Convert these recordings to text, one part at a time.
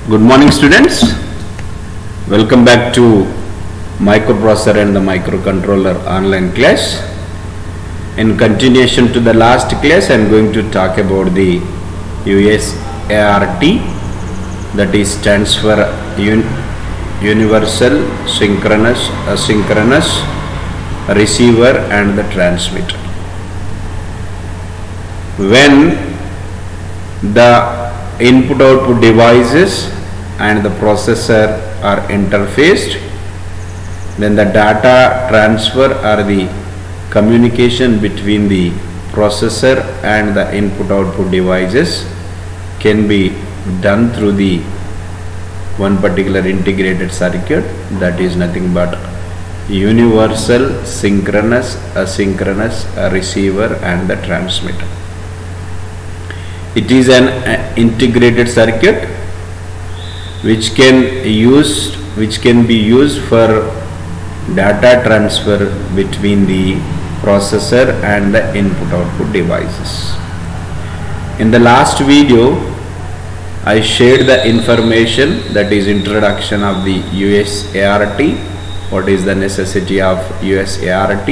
Good morning, students. Welcome back to microprocessor and the microcontroller online class. In continuation to the last class, I am going to talk about the USART, that is stands for Universal Synchronous Asynchronous Receiver and the Transmitter. When the input output devices and the processor are interfaced, then the data transfer or the communication between the processor and the input output devices can be done through the one particular integrated circuit, that is nothing but universal synchronous asynchronous receiver and the transmitter. It is an integrated circuit which can be used for data transfer between the processor and the input output devices. In the last video, I shared the information, that is introduction of the USART, what is the necessity of USART,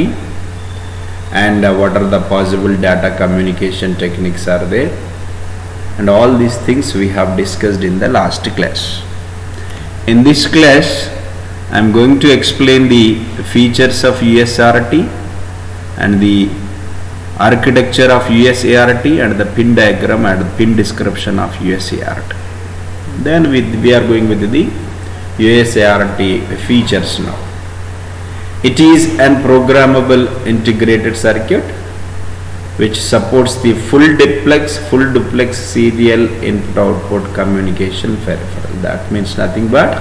and what are the possible data communication techniques are there, and all these things we have discussed in the last class. In this class, I am going to explain the features of USART and the architecture of USART and the pin diagram and pin description of USART. Then we are going with the USART features now. It is an programmable integrated circuit which supports the full duplex serial input output communication peripheral. That means nothing but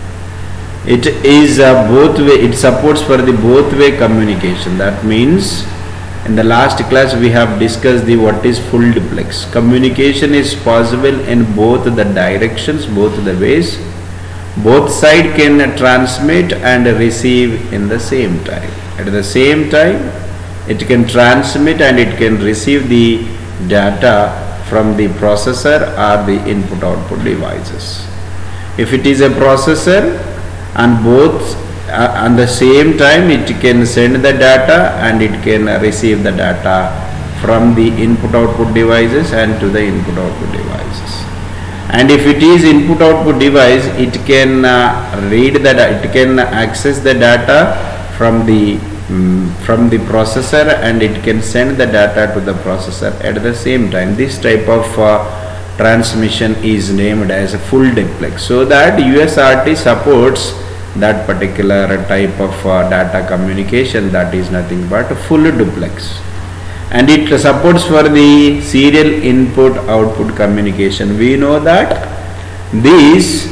it is both way, it supports for the both way communication. That means in the last class we have discussed the what is full duplex. Communication is possible in both the directions, both the ways. Both side can transmit and receive in the same time. At the same time, it can transmit and it can receive the data from the processor or the input output devices. If it is a processor, and both at the same time it can send the data and it can receive the data from the input output devices and to the input output devices. And if it is input output device, it can read that, it can access the data from the processor and it can send the data to the processor at the same time. This type of transmission is named as a full duplex. So that USART supports that particular type of data communication, that is nothing but full duplex. And it supports for the serial input output communication. We know that this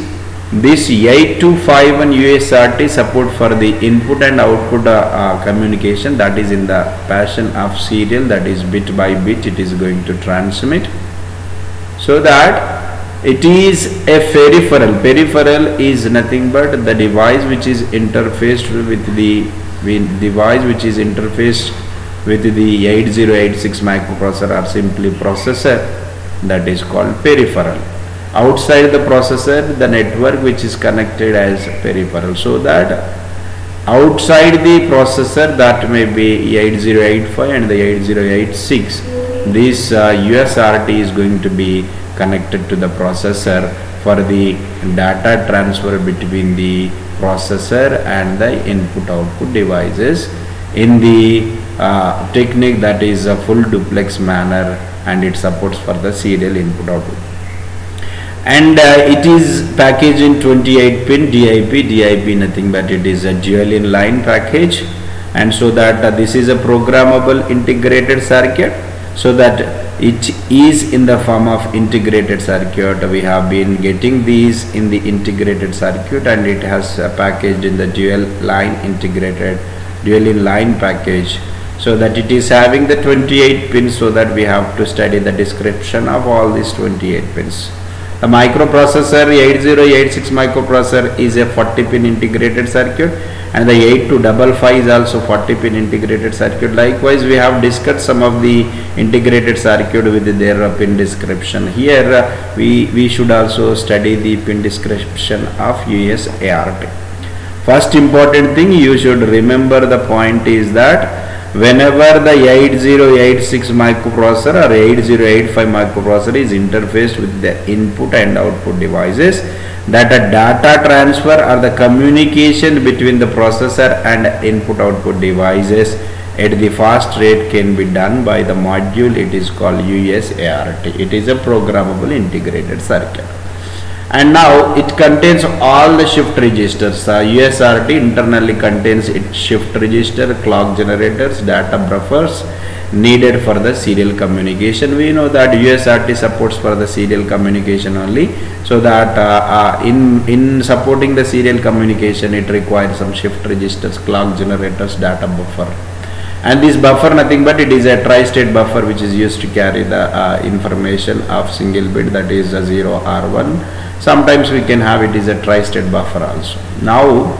8251 USART support for the input and output communication, that is in the fashion of serial, that is bit by bit it is going to transmit. So that it is a peripheral is nothing but the device which is interfaced with the device which is interfaced with the 8086 microprocessor or simply processor, that is called peripheral. Outside the processor, the network which is connected as peripheral. So that outside the processor, that may be 8085 and the 8086, this USART is going to be connected to the processor for the data transfer between the processor and the input output devices in the technique that is a full duplex manner, and it supports for the serial input output. And it is packaged in 28 pin DIP nothing but it is a dual inline package, and so that this is a programmable integrated circuit, so that it is in the form of integrated circuit. We have been getting these in the integrated circuit, and it has packaged in the dual inline package, so that it is having the 28 pins, so that we have to study the description of all these 28 pins. The microprocessor 8086 microprocessor is a 40 pin integrated circuit, and the 8255 is also 40 pin integrated circuit. Likewise, we have discussed some of the integrated circuit with their pin description. Here we should also study the pin description of USART. First important thing you should remember, the point is that whenever the 8086 microprocessor or 8085 microprocessor is interfaced with the input and output devices, that a data transfer or the communication between the processor and input output devices at the fast rate can be done by the module. It is called USART. It is a programmable integrated circuit. And now it contains all the shift registers. USART internally contains its shift register, clock generators, data buffers needed for the serial communication. We know that USART supports for the serial communication only, so that in supporting the serial communication it requires some shift registers, clock generators, data buffer. And this buffer nothing but it is a tri-state buffer which is used to carry the information of single bit, that is a 0 or 1. Sometimes we can have it is a tri-state buffer also. Now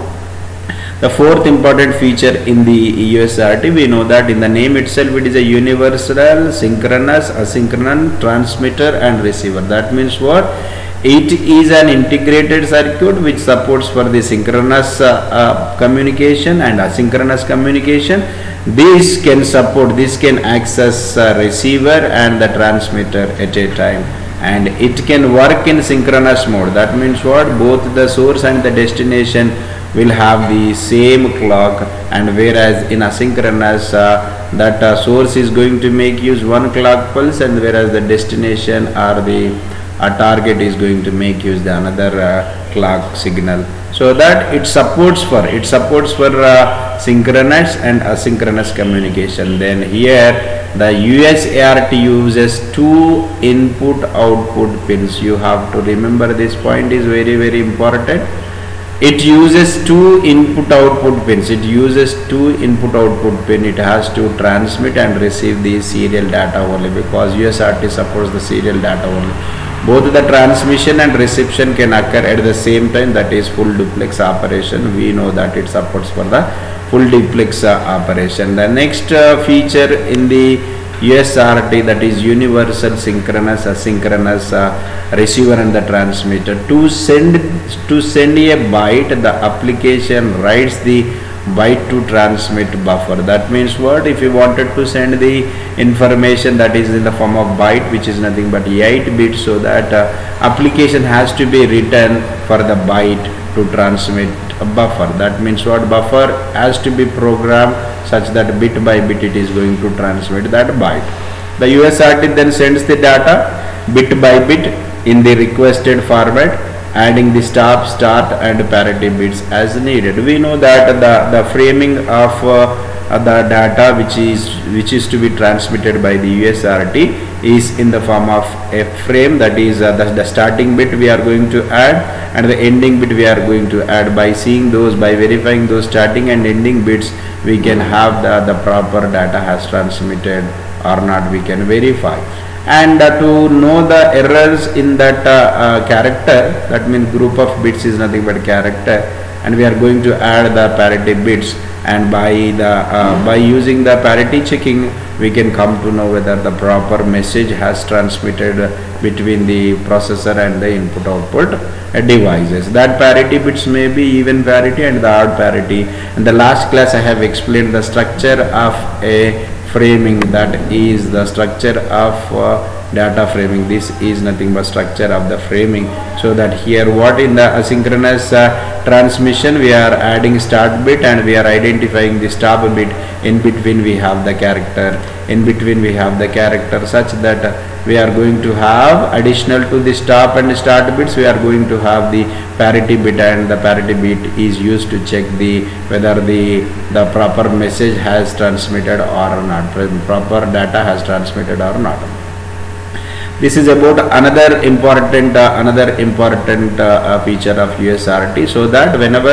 the fourth important feature in the USART, we know that in the name itself it is a universal synchronous asynchronous transmitter and receiver. That means what? It is an integrated circuit which supports for the synchronous communication and asynchronous communication. This can support, this can access receiver and the transmitter at a time, and it can work in synchronous mode. That means what? Both the source and the destination will have the same clock, and whereas in asynchronous that source is going to make use one clock pulse, and whereas the destination or the target is going to make use the another clock signal, so that it supports for synchronous and asynchronous communication. Then here the USART uses two input output pins. You have to remember this point is very, very important. It uses two input output pins. It uses two input output pin. It has to transmit and receive the serial data only, because USART supports the serial data only. Both the transmission and reception can occur at the same time, that is full duplex operation. We know that it supports for the full duplex operation. The next feature in the USART, that is universal synchronous asynchronous receiver and the transmitter. To send a byte, the application writes the byte to transmit buffer. That means what? If you wanted to send the information that is in the form of byte, which is nothing but 8 bits, so that application has to be written for the byte to transmit a buffer. That means what? Buffer has to be programmed such that bit by bit it is going to transmit that byte. The USART then sends the data bit by bit in the requested format, adding the stop, start and parity bits as needed. We know that the framing of the data which is to be transmitted by the USART is in the form of a frame, that is the starting bit we are going to add and the ending bit we are going to add. By seeing those, by verifying those starting and ending bits, we can have the proper data has transmitted or not, we can verify. And to know the errors in that character, that means group of bits is nothing but character, and we are going to add the parity bits, and by using the parity checking we can come to know whether the proper message has transmitted between the processor and the input output devices. That parity bits may be even parity and the odd parity. In the last class I have explained the structure of a framing, that is the structure of data framing. This is nothing but structure of the framing. So that here what in the asynchronous transmission we are adding start bit and we are identifying the stop bit. In between we have the character, such that we are going to have additional to the stop and start bits, we are going to have the parity bit, and the parity bit is used to check whether the proper message has transmitted or not, proper data has transmitted or not. This is about another important feature of USRT, so that whenever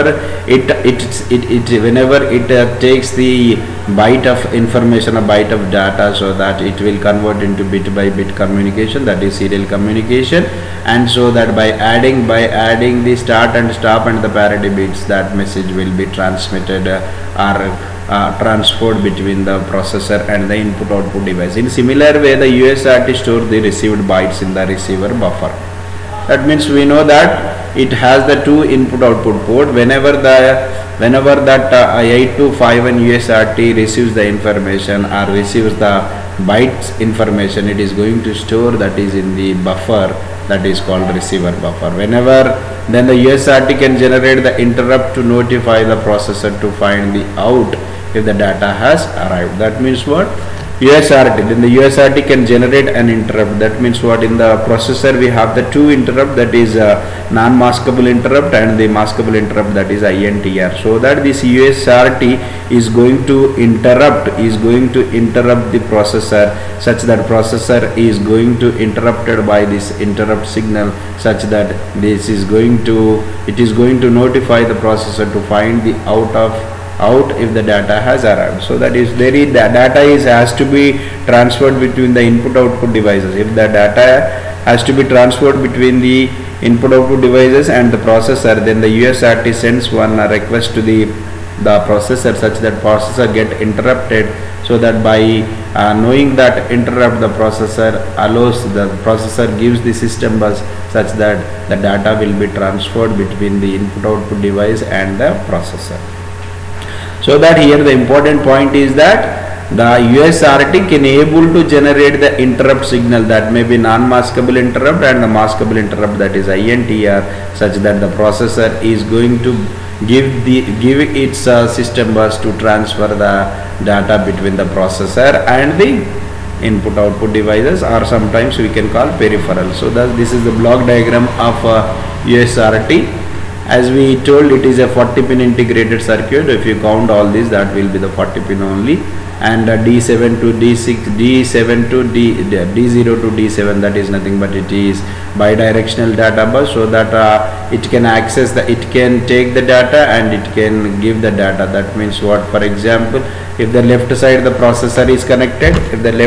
it takes the byte of information, a byte of data, so that it will convert into bit by bit communication, that is serial communication, and so that by adding the start and stop and the parity bits, that message will be transmitted or transferred between the processor and the input output device. In similar way, the USRT stores the received bytes in the receiver buffer. That means we know that it has the two input output port. Whenever that 8251 USRT receives the information or receives the bytes information, it is going to store that is in the buffer, that is called receiver buffer. Whenever then the USRT can generate the interrupt to notify the processor to find the out if the data has arrived. That means what? USRT, then the USRT can generate an interrupt. That means what? In the processor we have the two interrupt, that is non-maskable interrupt and the maskable interrupt, that is INTR. So that this USRT is going to interrupt the processor, such that processor is going to interrupted by this interrupt signal, such that it is going to notify the processor to find the out if the data has arrived. So that is the data has to be transferred between the input output devices. If the data has to be transferred between the input output devices and the processor, then the USRT sends one request to the processor, such that processor get interrupted, so that by knowing that interrupt, the processor gives the system bus, such that the data will be transferred between the input output device and the processor. So that here the important point is that the USRT can able to generate the interrupt signal, that may be non-maskable interrupt and the maskable interrupt, that is INTR, such that the processor is going to give its system bus to transfer the data between the processor and the input output devices, or sometimes we can call peripheral. So that this is the block diagram of USRT. As we told, it is a 40-pin integrated circuit. If you count all these, that will be the 40-pin only. And D7 to D6, D0 to D7, that is nothing but it is bidirectional data bus, so that it can take the data and it can give the data. That means what? For example, if the left side the processor is connected, if the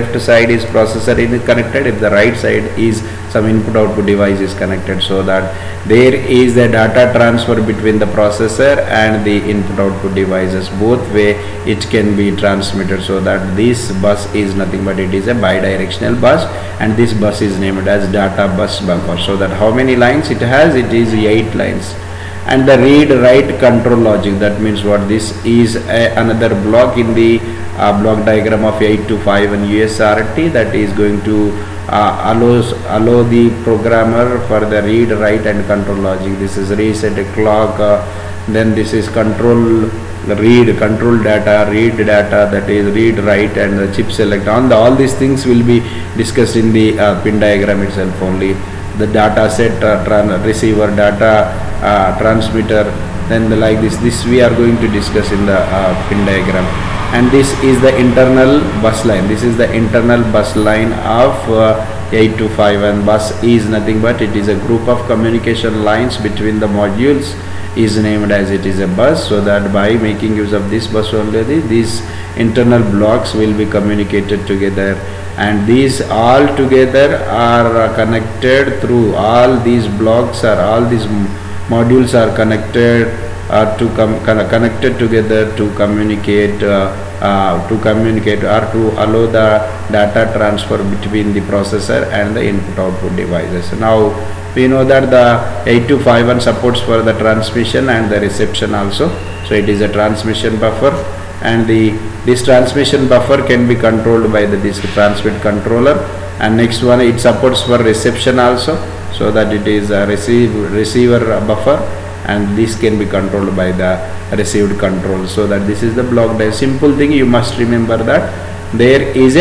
right side is some input output device is connected, so that there is the data transfer between the processor and the input output devices. Both way it can be transmitted, so that this bus is nothing but it is a bidirectional bus, and this bus is named as data bus buffer. So that how many lines it has? It is 8 lines. And the read write control logic, that means what? This is another block in the block diagram of 8251 USRT, that is going to allow the programmer for the read write and control logic. This is reset a clock, then this is control data, read data, that is read write, and the chip select. All these things will be discussed in the pin diagram itself only. The data set, receiver data, transmitter, then like this we are going to discuss in the pin diagram. And this is the internal bus line. This is the internal bus line of 8251. Bus is nothing but it is a group of communication lines between the modules, is named as it is a bus. So that by making use of this bus only, these internal blocks will be communicated together, and these all together are connected through all these blocks, or all these modules are connected connected together to communicate or to allow the data transfer between the processor and the input output devices. Now we know that the 8251 supports for the transmission and the reception also. So it is a transmission buffer, and this transmission buffer can be controlled by this transmit controller. And next one, it supports for reception also, so that it is a receiver buffer, and this can be controlled by the received control. So that this is the block diagram. Simple thing you must remember, that there is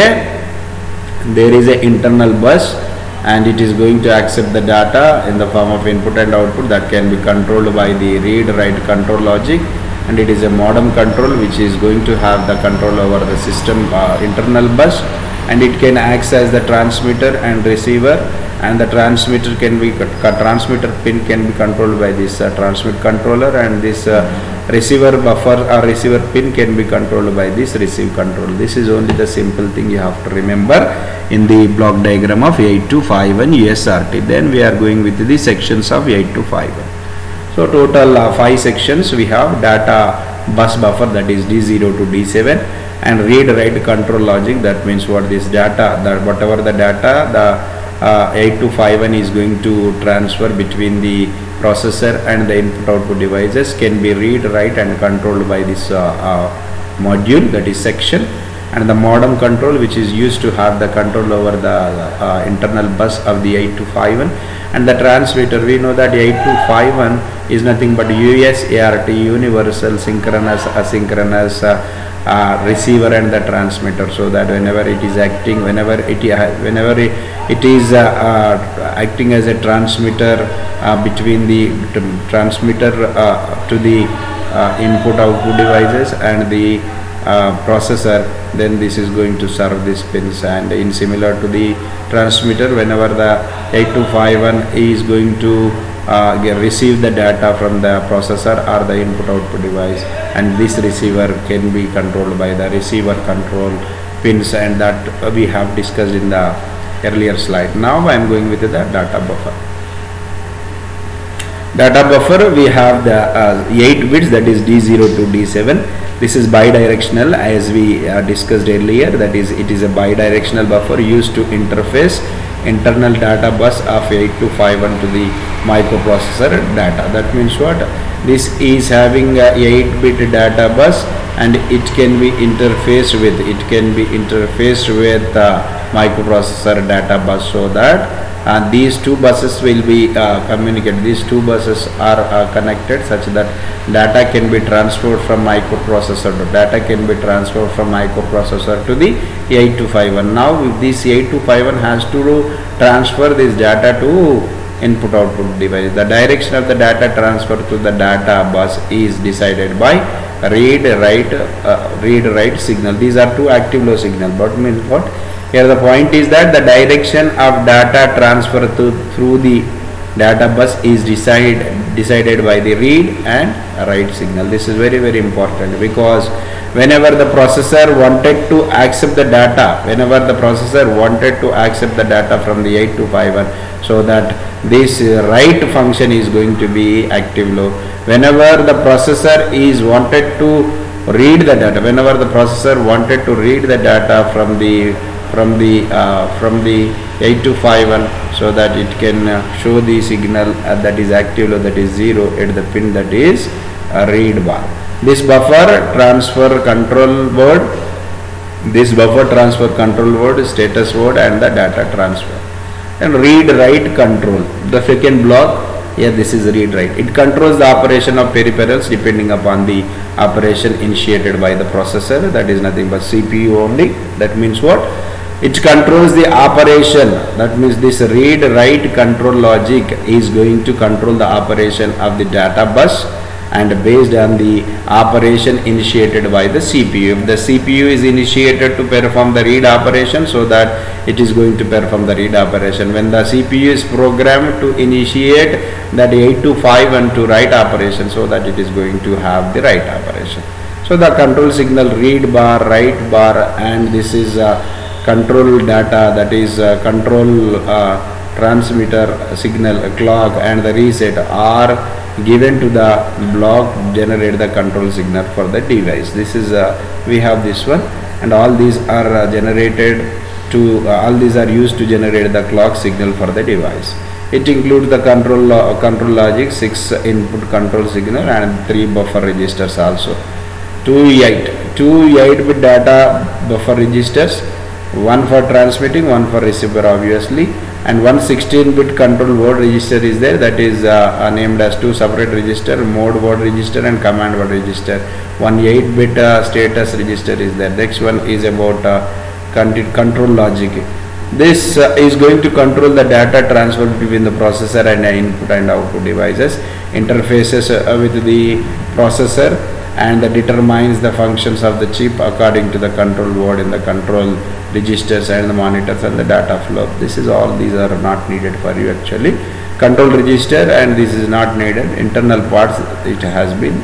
a internal bus, and it is going to accept the data in the form of input and output that can be controlled by the read write control logic. And it is a modem control which is going to have the control over the system internal bus. and it can act as the transmitter and receiver, and the transmitter pin can be controlled by this transmit controller, and this receiver buffer or receiver pin can be controlled by this receive control. This is only the simple thing you have to remember in the block diagram of 8251 USRT. Then we are going with the sections of 8251. So total 5 sections we have: data bus buffer, that is D0 to D7, and read write control logic. That means what this data, that whatever the data the 8251 is going to transfer between the processor and the input output devices can be read, write and controlled by this module, that is section. And the modem control, which is used to have the control over the internal bus of the 8251. And the transmitter, we know that 8251 is nothing but USART, universal synchronous asynchronous receiver and the transmitter, so that whenever it is acting, whenever it is acting as a transmitter between the transmitter to the input output devices and the processor, then this is going to serve these pins. And in similar to the transmitter, whenever the 8251 is going to receive the data from the processor or the input output device, and this receiver can be controlled by the receiver control pins, and that we have discussed in the earlier slide. Now I am going with the data buffer. Data buffer, we have the 8 bits, that is D0 to D7. This is bidirectional, as we discussed earlier. That is, it is a bidirectional buffer used to interface internal data bus of 8251 to the microprocessor data. That means what? This is having a 8-bit data bus, and it can be interfaced with microprocessor data bus, so that these two buses will be communicated. These two buses are connected such that data can be transferred from microprocessor to the 8251. Now this 8251 has to transfer this data to input output device. The direction of the data transfer to the data bus is decided by read write signal. These are two active low signal. But means what? Here the point is that the direction of data transfer through the data bus is decided by the read and write signal. This is very, very important, because whenever the processor wanted to accept the data, from the 8251, so that this write function is going to be active low. Whenever the processor is wanted to read the data, from the 8251, so that it can show the signal that is active low, that is 0 at the pin that is read bar. This buffer transfer control word, status word, and the data transfer. And read write control, the second block. Here this is read write. It controls the operation of peripherals depending upon the operation initiated by the processor. That is nothing but CPU only. That means what? It controls the operation. That means this read write control logic is going to control the operation of the data bus, and based on the operation initiated by the CPU. If the CPU is initiated to perform the read operation, so that it is going to perform the read operation. When the CPU is programmed to initiate that 8251 to write operation, so that it is going to have the write operation. So the control signal read bar, write bar, and this is control data, that is control transmitter signal clock, and the reset are given to the block generate the control signal for the device. This is we have this one, and all these are all these are used to generate the clock signal for the device. It includes the control logic, 6 input control signal, and 3 buffer registers also. 2 8-bit data buffer registers, one for transmitting, one for receiver obviously, and one 16-bit control word register is there, that is named as 2 separate register, mode word register and command word register. One 8-bit status register is there. Next one is about control logic. This is going to control the data transfer between the processor and input and output devices, interfaces with the processor, and determines the functions of the chip according to the control word in the control registers and the monitors and the data flow. This is all, these are not needed for you actually. Control register, and this is not needed. Internal parts it has been.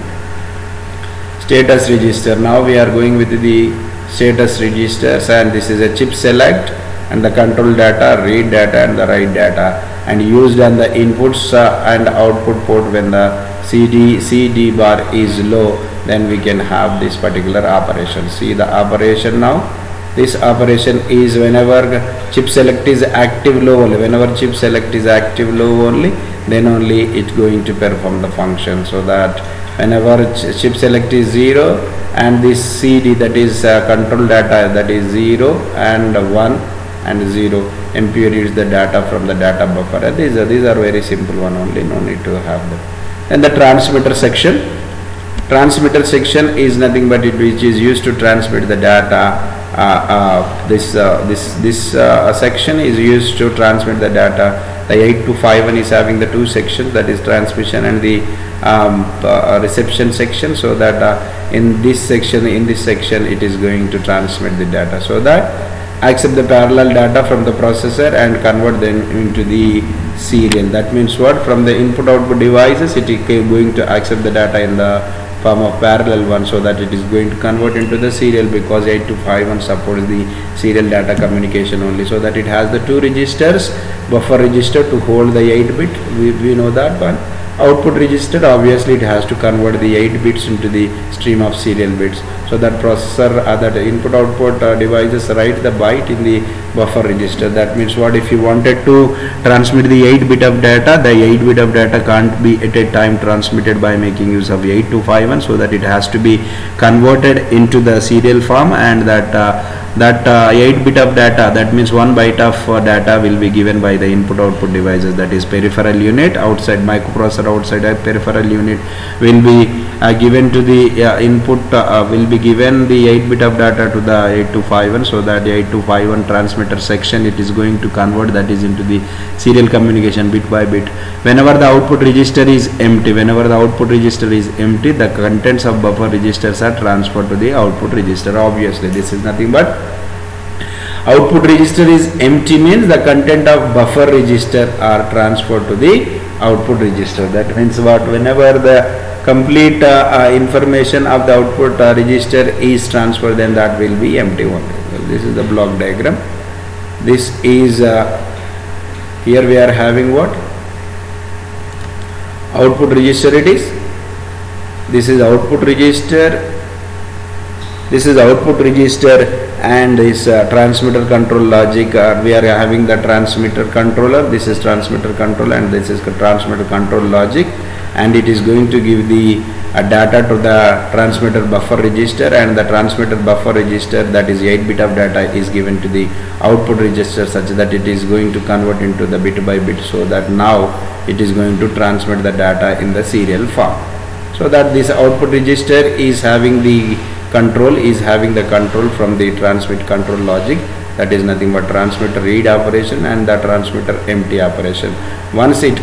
Status register. Now we are going with the status registers, and this is a chip select and the control data, read data and the write data, and used on the inputs and output port. When the CD bar is low, then we can have this particular operation. See the operation now. This operation is whenever chip select is active low only. Whenever chip select is active low only, then only it's going to perform the function. So that whenever chip select is 0 and this CD, that is control data, that is 0 and 1 and 0, MP reads the data from the data buffer. And these are very simple one only, no need to have them. And the transmitter section. Transmitter section is nothing but it which is used to transmit the data. This section is used to transmit the data. The 8251 is having the two sections, that is transmission and the reception section. So that in this section it is going to transmit the data, so that accept the parallel data from the processor and convert them into the serial. That means what? From the input output devices it is going to accept the data in the form of parallel one, so that it is going to convert into the serial, because 8251 supports the serial data communication only. So that it has the two registers, buffer register to hold the 8-bit, we know that one. Output register, obviously it has to convert the 8 bits into the stream of serial bits. So that processor, that input output devices write the byte in the buffer register. That means what? If you wanted to transmit the 8-bit of data, the 8-bit of data can't be at a time transmitted by making use of 8251, so that it has to be converted into the serial form, and that 8-bit of data, that means 1 byte of data will be given by the input output devices, that is peripheral unit. Outside microprocessor, outside a peripheral unit will be given to the input, will be given the 8-bit of data to the 8251, so that the 8251 transmitter section it is going to convert that is into the serial communication bit by bit. Whenever the output register is empty, the contents of buffer registers are transferred to the output register. Obviously this is nothing but output register is empty, means the content of buffer register are transferred to the output register. That means what? Whenever the complete information of the output register is transferred, then that will be empty only. Well, this is the block diagram. This is here we are having what? Output register it is. This is output register. This is output register, and this transmitter control logic. We are having the transmitter controller. This is transmitter control, and this is transmitter control logic, and it is going to give the data to the transmitter buffer register, and the transmitter buffer register, that is 8-bit of data, is given to the output register such that it is going to convert into the bit by bit, so that now it is going to transmit the data in the serial form. So that this output register is having the control, from the transmit control logic, that is nothing but transmitter read operation and the transmitter empty operation. Once the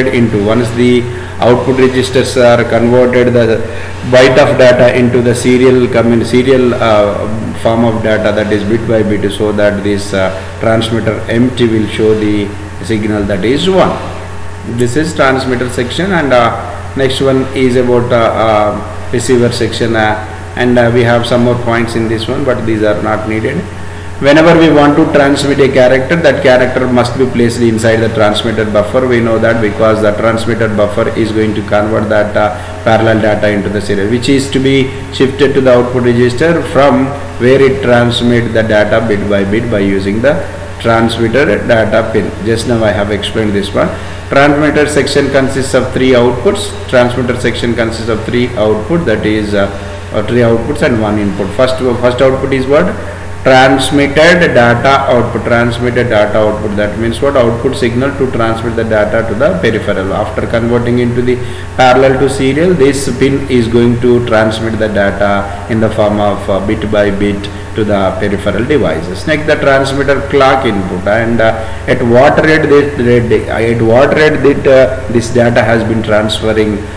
output registers are converted the byte of data into the serial form of data, that is bit by bit, so that this transmitter empty will show the signal, that is 1. This is transmitter section, and next one is about receiver section, and we have some more points in this one, but these are not needed. Whenever we want to transmit a character, that character must be placed inside the transmitter buffer. We know that because the transmitter buffer is going to convert that parallel data into the serial, which is to be shifted to the output register, from where it transmits the data bit by bit by using the transmitter data pin. Just now I have explained this one. Transmitter section consists of 3 outputs. Transmitter section consists of 3 outputs, that is 3 outputs and 1 input. First output is what? Transmitted data output. That means what? Output signal to transmit the data to the peripheral. After converting into the parallel to serial, this pin is going to transmit the data in the form of bit by bit to the peripheral devices. Next, the transmitter clock input, and at what rate this data has been transferring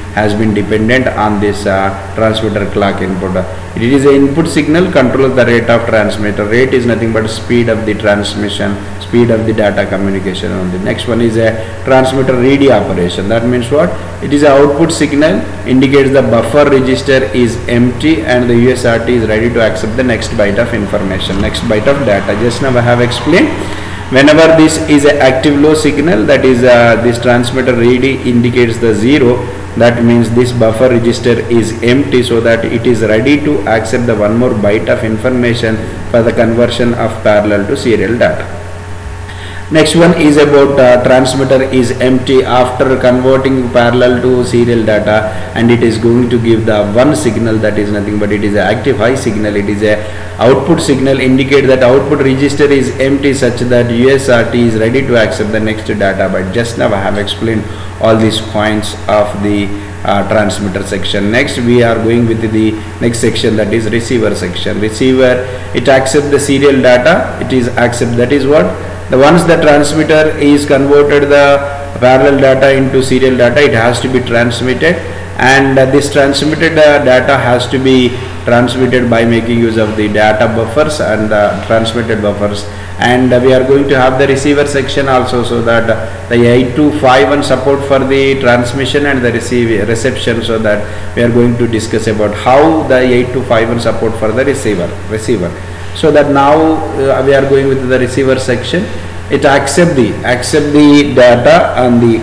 has been dependent on this transmitter clock input. It is an input signal controls the rate of transmitter. Rate is nothing but speed of the transmission, speed of the data communication only. Next one is a transmitter ready operation. That means what? It is an output signal, indicates the buffer register is empty and the USRT is ready to accept the next byte of information, next byte of data. Just now I have explained, whenever this is an active low signal, that is this transmitter ready indicates the 0. That means this buffer register is empty, so that it is ready to accept the one more byte of information for the conversion of parallel to serial data. Next one is about transmitter is empty after converting parallel to serial data, and it is going to give the one signal, that is nothing but it is an active high signal. It is a output signal, indicate that output register is empty such that USRT is ready to accept the next data. But just now I have explained all these points of the transmitter section. Next we are going with the next section, that is receiver section. Receiver, it accepts the serial data, it is accept, that is what, the once the transmitter is converted the parallel data into serial data, it has to be transmitted, and this transmitted data has to be transmitted by making use of the data buffers and transmitted buffers. And we are going to have the receiver section also, so that the 8251 support for the transmission and the reception, so that we are going to discuss about how the 8251 support for the receiver. So that now we are going with the receiver section. It accept the data on the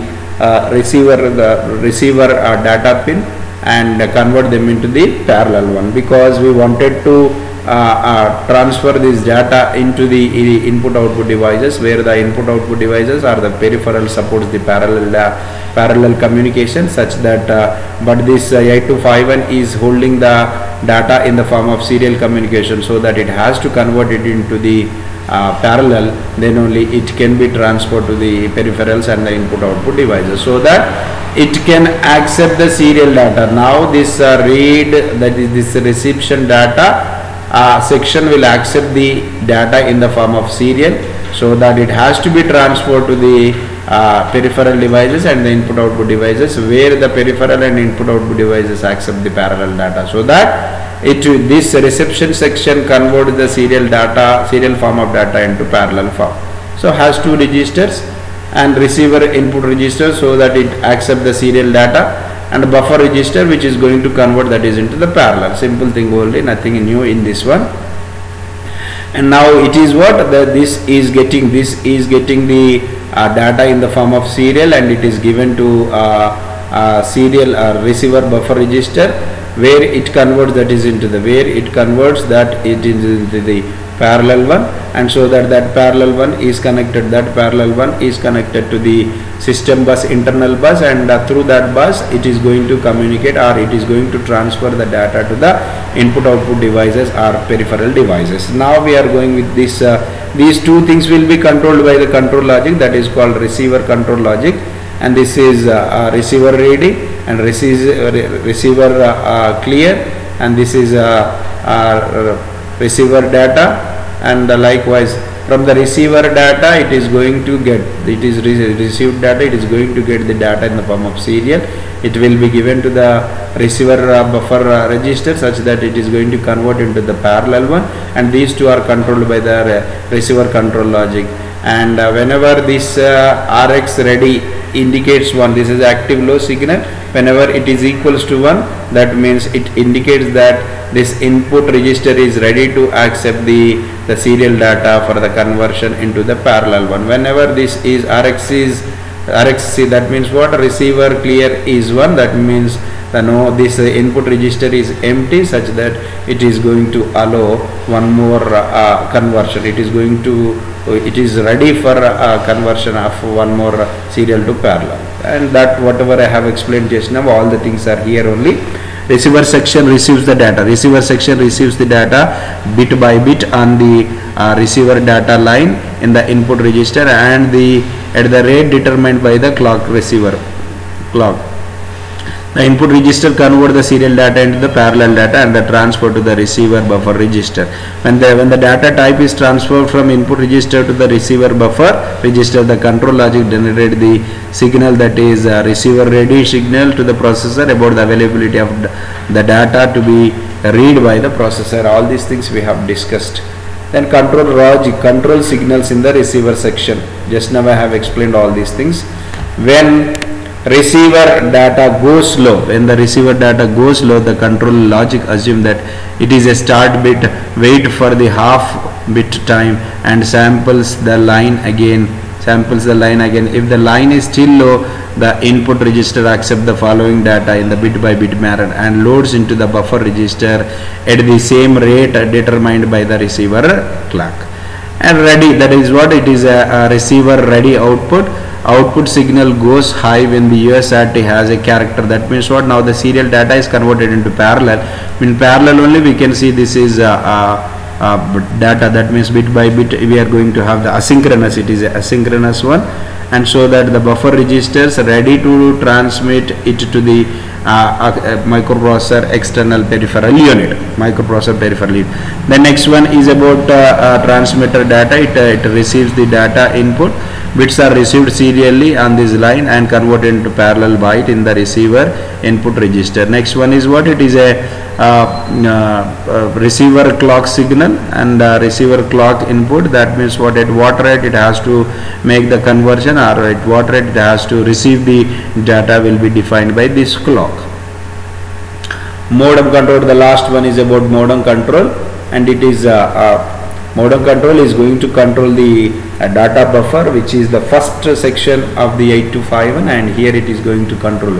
receiver data pin and convert them into the parallel one, because we wanted to transfer this data into the input output devices, where the input output devices are the peripheral supports the parallel communication, such that but this 8251 is holding the data in the form of serial communication, so that it has to convert it into the parallel, then only it can be transferred to the peripherals and the input output devices, so that it can accept the serial data. Now this read, that is this reception data section, will accept the data in the form of serial, so that it has to be transferred to the peripheral devices and the input output devices, where the peripheral and input output devices accept the parallel data, so that this reception section converts the serial form of data into parallel form. So has two registers and receiver input register, so that it accepts the serial data, and buffer register which is going to convert that is into the parallel. Simple thing only, nothing new in this one. And now it is what, this is getting the data in the form of serial, and it is given to serial receiver buffer register, where it converts that into the parallel one, and so that parallel one is connected to the system bus, internal bus, and through that bus it is going to communicate, or it is going to transfer the data to the input output devices or peripheral devices. Now we are going with this, these two things will be controlled by the control logic, that is called receiver control logic, and this is receiver ready and receiver clear, and this is receiver data, and likewise from the receiver data it is going to get, received data, it is going to get the data in the form of serial. It will be given to the receiver buffer register, such that it is going to convert into the parallel one, and these two are controlled by the receiver control logic. And whenever this RX ready indicates 1, this is active low signal, whenever it is equals to 1, that means it indicates that this input register is ready to accept the serial data for the conversion into the parallel one. Whenever this is RXC, that means what, receiver clear is 1, that means this input register is empty, such that it is going to allow one more conversion. It is ready for conversion of one more serial to parallel. And that whatever I have explained just now, all the things are here only. Receiver section receives the data. Receiver section receives the data bit by bit on the receiver data line in the input register, and at the rate determined by the clock receiver clock. The input register convert the serial data into the parallel data and the transfer to the receiver buffer register. When the data type is transferred from input register to the receiver buffer register, the control logic generated the signal, that is receiver ready signal to the processor about the availability of the data to be read by the processor. All these things we have discussed. Then control logic, control signals in the receiver section. Just now I have explained all these things. When receiver data goes slow, when the receiver data goes slow, the control logic assume that it is a start bit, wait for the half bit time and samples the line again. If the line is still low, the input register accepts the following data in the bit by bit manner and loads into the buffer register at the same rate determined by the receiver clock. And ready, that is what it is, a receiver ready output. Output signal goes high when the USRT has a character. That means what? Now the serial data is converted into parallel. In parallel only we can see this is data. That means bit by bit we are going to have the asynchronous. It is a asynchronous one, and so that the buffer registers ready to transmit it to the microprocessor external peripheral unit. The next one is about transmitter data. It receives the data input. Bits are received serially on this line and converted into parallel byte in the receiver input register. Next one is what? It is a receiver clock signal and receiver clock input. That means what? At what rate it has to make the conversion, or at what rate it has to receive the data will be defined by this clock. Modem control, the last one is about modem control, and it is modem control is going to control the data buffer, which is the first section of the 8251, and here it is going to control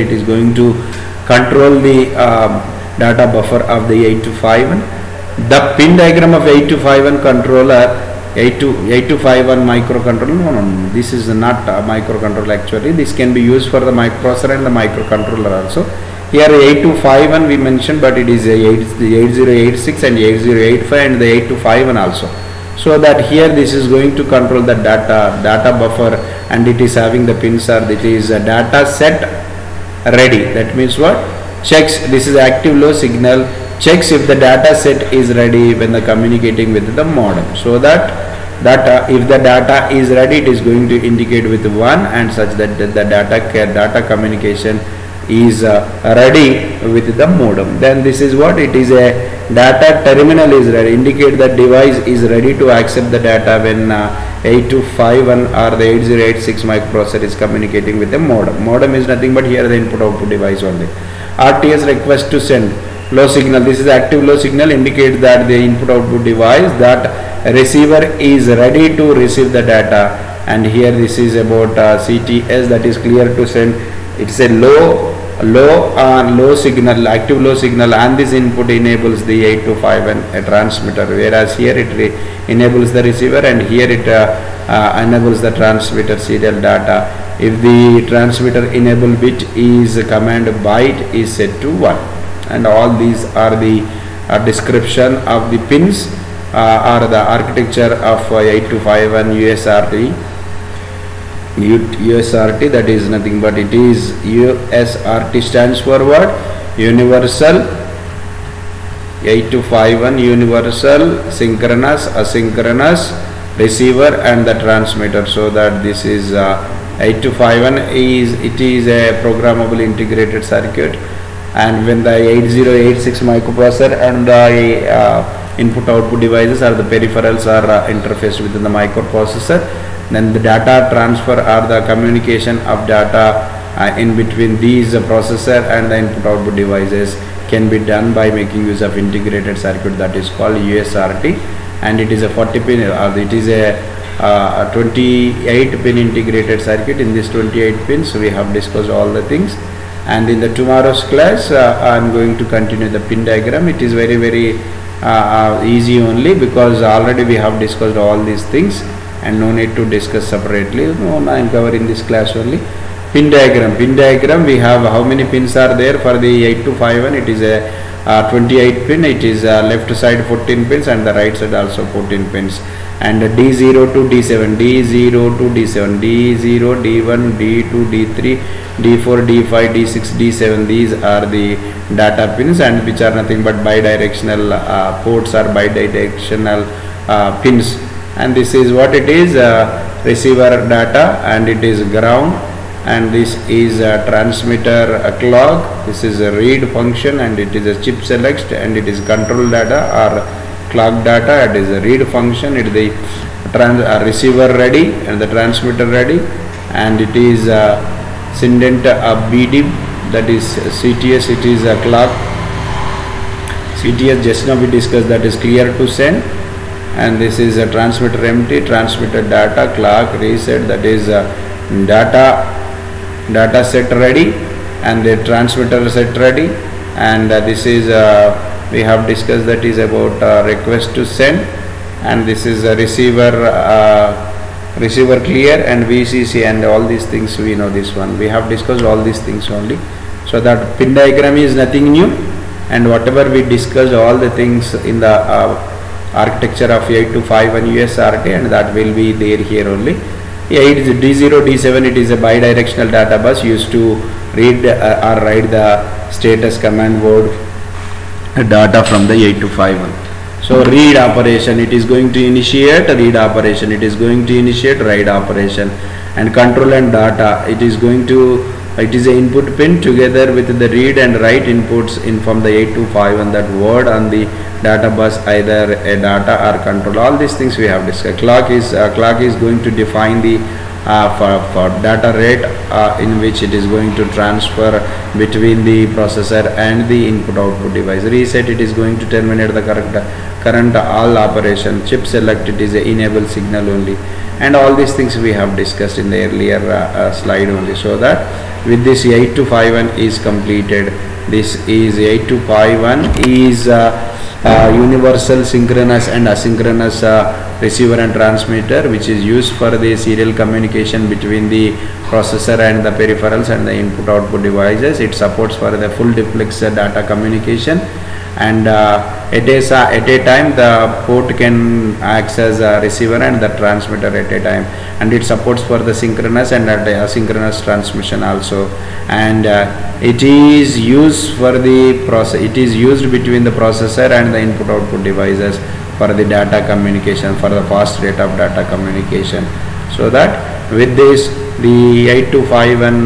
the data buffer of the 8251. The pin diagram of 8251 controller, 8251 microcontroller, no, this is not a microcontroller actually. This can be used for the microprocessor and the microcontroller also. Here 8251 we mentioned, but it is 8086 and 8085 and the 8251 also. So that here this is going to control the data buffer, and it is having the pins are, it is a data set ready. That means what? Checks, this is active low signal, checks if the data set is ready when the communicating with the modem. So that if the data is ready, it is going to indicate with 1, and such that the data communication is ready with the modem. Then this is what? It is a data terminal is ready, indicate that device is ready to accept the data when 8251 or the 8086 microprocessor is communicating with the modem. Modem is nothing but here the input output device only. RTS request to send low signal, this is active low signal, indicate that the input output device, that receiver is ready to receive the data, and here this is about CTS, that is clear to send. It's a low signal, active low signal, and this input enables the 8251 transmitter, whereas here it enables the receiver, and here it enables the transmitter serial data. If the transmitter enable bit is command byte is set to 1, and all these are the description of the pins or the architecture of 8251 USRT. That is nothing but it is USRT stands for what? Universal 8251 universal synchronous asynchronous receiver and the transmitter. So that this is 8251 is a programmable integrated circuit, and when the 8086 microprocessor and the input output devices or the peripherals are interfaced within the microprocessor, then the data transfer or the communication of data in between these processor and the input output devices can be done by making use of integrated circuit, that is called USRT, and it is a 40 pin or it is a 28 pin integrated circuit. In this 28 pins we have discussed all the things, and in the tomorrow's class I am going to continue the pin diagram. It is very easy only, because already we have discussed all these things and no need to discuss separately. No, I am covering this class only. Pin diagram we have how many pins are there for the 8251. It is a 28 pin. It is left side 14 pins and the right side also 14 pins. and D0 to D7, D0 to D7, D0, D1, D2, D3, D4, D5, D6, D7. These are the data pins, and which are nothing but bidirectional ports or bidirectional pins. And this is what it is, receiver data, and it is ground, and this is a transmitter clock. This is a read function, and it is a chip select, and it is control data or clock data. It is a read function. It is the receiver ready and the transmitter ready, and it is Syndent BD, that is CTS. It is a clock. CTS just now we discussed, that is clear to send, and this is a transmitter empty, transmitter data, clock reset, that is data set ready, and the transmitter set ready, and this is we have discussed, that is about request to send, and this is a receiver clear and VCC, and all these things we know. This one we have discussed all these things only. So that pin diagram is nothing new, and whatever we discussed, all the things in the architecture of 8251 USRT, and that will be there here only. D0, D7, it is a bidirectional data bus used to read or write the status command word data from the 8251. So read operation, it is going to initiate read operation, it is going to initiate write operation, and control and data, it is going to, it is an input pin together with the read and write inputs in from the 8251, that word on the data bus, either a data or control. All these things we have discussed. Clock is going to define the for data rate in which it is going to transfer between the processor and the input output device. Reset, it is going to terminate the current all operation. Chip select, it is a enable signal only, and all these things we have discussed in the earlier slide only. So that with this 8251 is completed. This is 8251 is universal synchronous and asynchronous receiver and transmitter, which is used for the serial communication between the processor and the peripherals and the input output devices. It supports for the full duplex data communication, and at a time the port can access a receiver and the transmitter at a time, and it supports for the synchronous and asynchronous transmission also, and it is used for the process. It is used between the processor and the input output devices for the data communication, for the fast rate of data communication. So that with this the 8251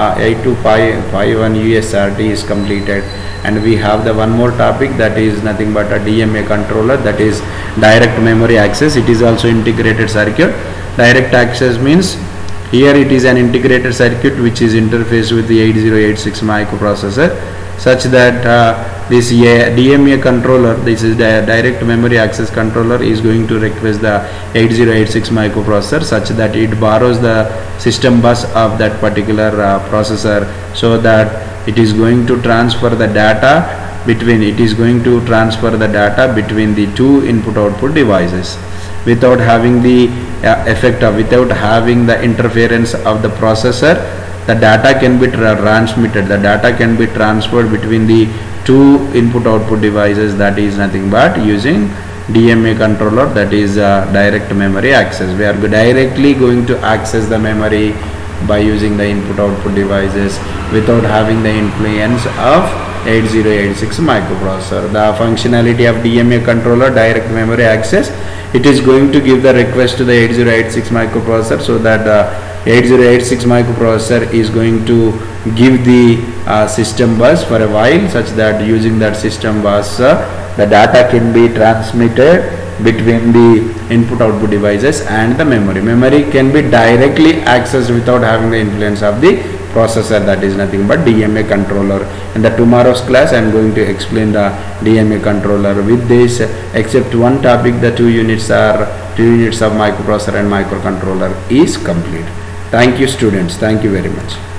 USRT is completed, and we have the one more topic, that is nothing but a DMA controller, that is direct memory access. It is also integrated circuit. Direct access means here it is an integrated circuit which is interfaced with the 8086 microprocessor, such that this DMA controller, this is the direct memory access controller, is going to request the 8086 microprocessor such that it borrows the system bus of that particular processor, so that it is going to transfer the data between, it is going to transfer the data between the two input output devices without having the effect of, without having the interference of the processor. The data can be transmitted, the data can be transferred between the two input output devices. That is nothing but using DMA controller, that is direct memory access. We are directly going to access the memory by using the input output devices without having the influence of 8086 microprocessor. The functionality of DMA controller, direct memory access, it is going to give the request to the 8086 microprocessor, so that the 8086 microprocessor is going to give the system bus for a while, such that using that system bus the data can be transmitted between the input output devices and the memory. Memory can be directly accessed without having the influence of the processor. That is nothing but DMA controller. In the tomorrow's class I am going to explain the DMA controller. With this, except one topic, the 2 units of microprocessor and microcontroller is complete. Thank you students. Thank you very much.